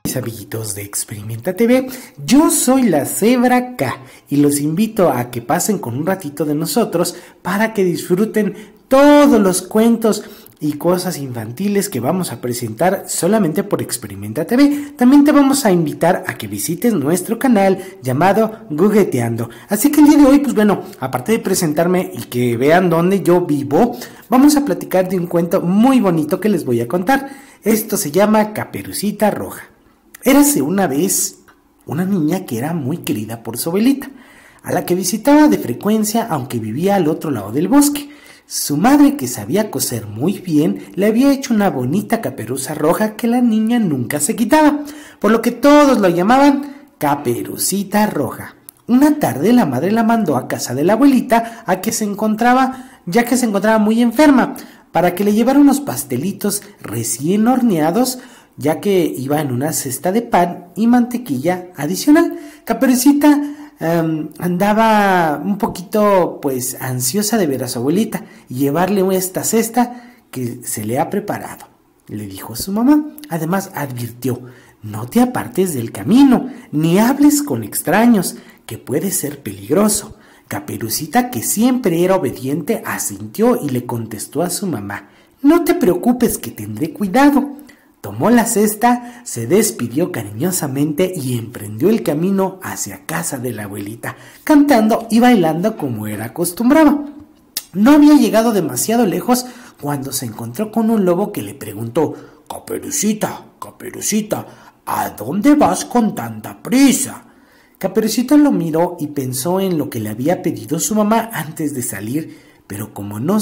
Mis amiguitos de Experimenta TV, yo soy la Cebra K y los invito a que pasen con un ratito de nosotros para que disfruten todos los cuentos y cosas infantiles que vamos a presentar solamente por Experimenta TV. También te vamos a invitar a que visites nuestro canal llamado Gugueteando. Así que el día de hoy, pues bueno, aparte de presentarme y que vean dónde yo vivo, vamos a platicar de un cuento muy bonito que les voy a contar. Esto se llama Caperucita Roja. Érase una vez una niña que era muy querida por su abuelita, a la que visitaba de frecuencia aunque vivía al otro lado del bosque. Su madre, que sabía coser muy bien, le había hecho una bonita caperuza roja que la niña nunca se quitaba, por lo que todos lo llamaban Caperucita Roja. Una tarde la madre la mandó a casa de la abuelita ya que se encontraba muy enferma, para que le llevara unos pastelitos recién horneados, ya que iba en una cesta de pan y mantequilla adicional. Caperucita andaba un poquito ansiosa de ver a su abuelita y llevarle esta cesta que se le ha preparado, le dijo su mamá. Además advirtió: no te apartes del camino, ni hables con extraños, que puede ser peligroso. Caperucita, que siempre era obediente, asintió y le contestó a su mamá: no te preocupes, que tendré cuidado. Tomó la cesta, se despidió cariñosamente y emprendió el camino hacia casa de la abuelita, cantando y bailando como era acostumbrado. No había llegado demasiado lejos cuando se encontró con un lobo que le preguntó: Caperucita, Caperucita, ¿a dónde vas con tanta prisa? Caperucita lo miró y pensó en lo que le había pedido su mamá antes de salir, pero como no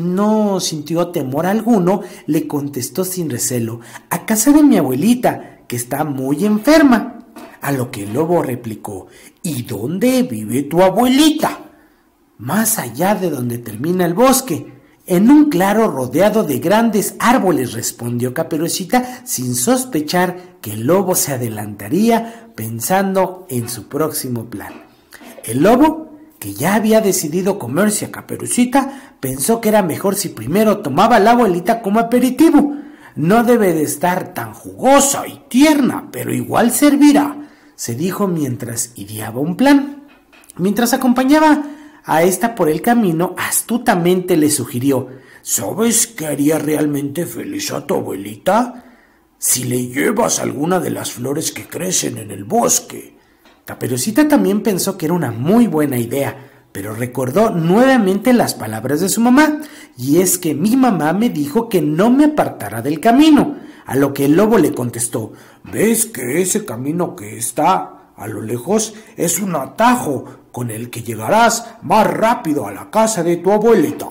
sintió temor alguno, le contestó sin recelo: a casa de mi abuelita, que está muy enferma. A lo que el lobo replicó: ¿y dónde vive tu abuelita? Más allá de donde termina el bosque, en un claro rodeado de grandes árboles, respondió Caperucita, sin sospechar que el lobo se adelantaría, pensando en su próximo plan. El lobo, que ya había decidido comerse a Caperucita, pensó que era mejor si primero tomaba a la abuelita como aperitivo. No debe de estar tan jugosa y tierna, pero igual servirá, se dijo mientras ideaba un plan. Mientras acompañaba a esta por el camino, astutamente le sugirió: ¿sabes qué haría realmente feliz a tu abuelita? Si le llevas alguna de las flores que crecen en el bosque. Caperucita también pensó que era una muy buena idea, pero recordó nuevamente las palabras de su mamá, y es que mi mamá me dijo que no me apartara del camino. A lo que el lobo le contestó: ¿ves que ese camino que está a lo lejos es un atajo con el que llegarás más rápido a la casa de tu abuelita?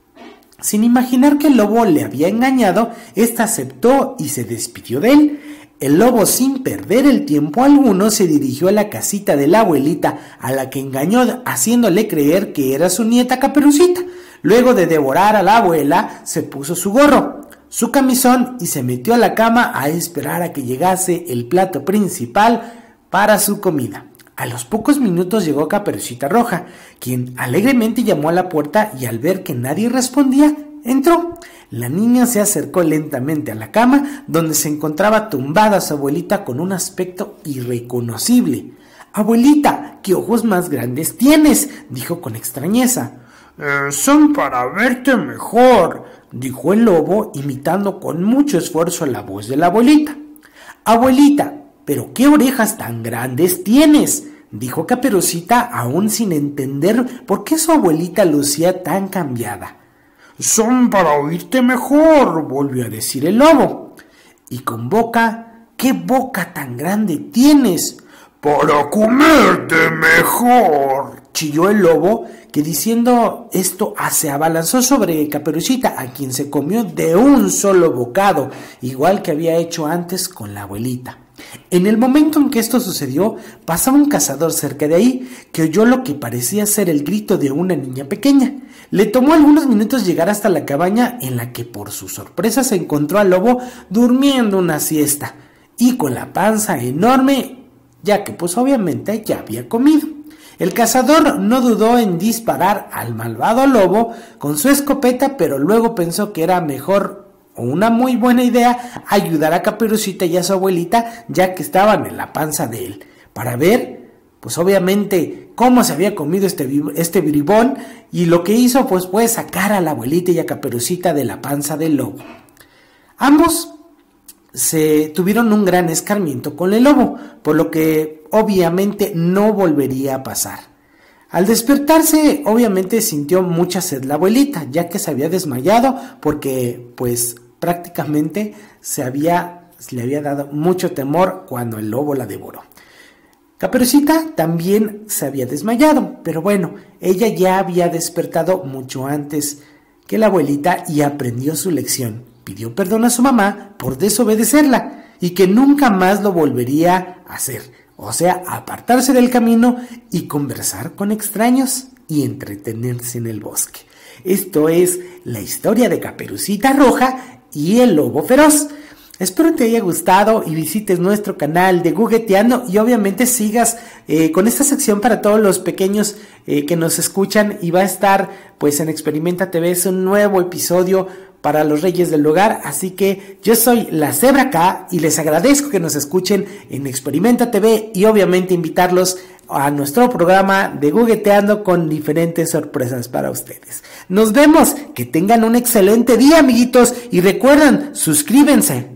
Sin imaginar que el lobo le había engañado, ésta aceptó y se despidió de él. El lobo, sin perder el tiempo alguno, se dirigió a la casita de la abuelita, a la que engañó haciéndole creer que era su nieta Caperucita. Luego de devorar a la abuela, se puso su gorro, su camisón y se metió a la cama a esperar a que llegase el plato principal para su comida. A los pocos minutos llegó Caperucita Roja, quien alegremente llamó a la puerta y al ver que nadie respondía, entró. La niña se acercó lentamente a la cama, donde se encontraba tumbada su abuelita con un aspecto irreconocible. «Abuelita, ¿qué ojos más grandes tienes?», dijo con extrañeza. Son para verte mejor», dijo el lobo, imitando con mucho esfuerzo la voz de la abuelita. «Abuelita, ¿pero qué orejas tan grandes tienes?», dijo Caperucita, aún sin entender por qué su abuelita lucía tan cambiada. «Son para oírte mejor», volvió a decir el lobo. «Y con boca, ¿qué boca tan grande tienes?». «Para comerte mejor», chilló el lobo, que diciendo esto se abalanzó sobre Caperucita, a quien se comió de un solo bocado, igual que había hecho antes con la abuelita. En el momento en que esto sucedió, pasaba un cazador cerca de ahí, que oyó lo que parecía ser el grito de una niña pequeña. Le tomó algunos minutos llegar hasta la cabaña, en la que por su sorpresa se encontró al lobo durmiendo una siesta y con la panza enorme, ya que obviamente ya había comido. El cazador no dudó en disparar al malvado lobo con su escopeta, pero luego pensó que era mejor o una muy buena idea ayudar a Caperucita y a su abuelita, ya que estaban en la panza de él, para ver, pues obviamente, cómo se había comido este bribón, y lo que hizo pues fue sacar a la abuelita y a Caperucita de la panza del lobo. Ambos se tuvieron un gran escarmiento con el lobo, por lo que obviamente no volvería a pasar. Al despertarse, obviamente sintió mucha sed la abuelita, ya que se había desmayado porque pues prácticamente le había dado mucho temor cuando el lobo la devoró. Caperucita también se había desmayado, pero bueno, ella ya había despertado mucho antes que la abuelita y aprendió su lección. Pidió perdón a su mamá por desobedecerla y que nunca más lo volvería a hacer. O sea, apartarse del camino y conversar con extraños y entretenerse en el bosque. Esto es la historia de Caperucita Roja y el Lobo Feroz. Espero te haya gustado y visites nuestro canal de Gugueteando y obviamente sigas con esta sección para todos los pequeños que nos escuchan, y va a estar pues en Experimenta TV, es un nuevo episodio para los reyes del hogar. Así que yo soy la Zebra K y les agradezco que nos escuchen en Experimenta TV y obviamente invitarlos a nuestro programa de Gugueteando con diferentes sorpresas para ustedes. Nos vemos, que tengan un excelente día, amiguitos, y recuerden, suscríbanse